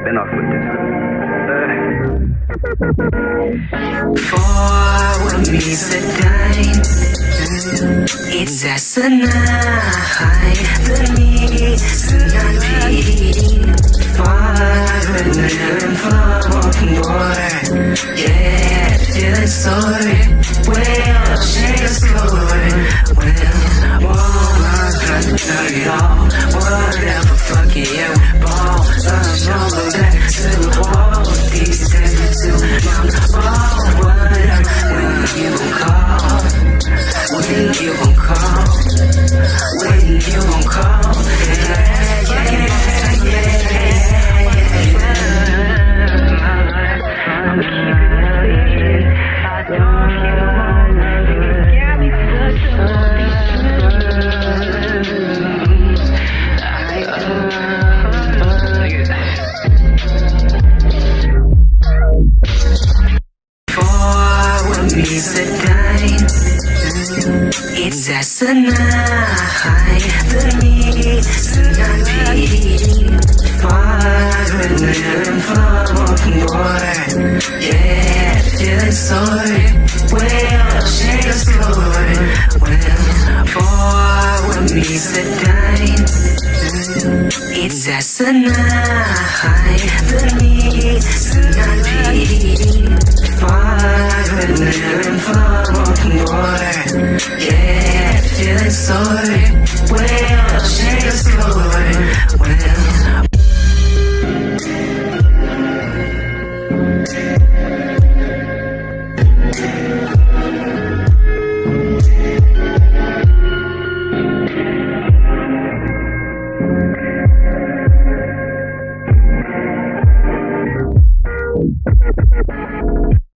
been off with this. For me sedang, it's asinine. Demi senang diri, fire and flowing water. Yeah, feeling sorry. Well, shake a story. Well, I can tell you all. Whatever, fuck it, yeah, we ball. I'm over back to the wall. These days are too young. Oh, whatever, when you gon' call. When you gon' call. When you gon' call. It's asinine. Demi senang diri, fire and flowing water. Yeah, feeling sorry. Well, shake a story. Well, for me sedang, it's asinine. Demi senang diri, fire and flowing water. Yeah, feeling sorry. Well, shake a story. Well,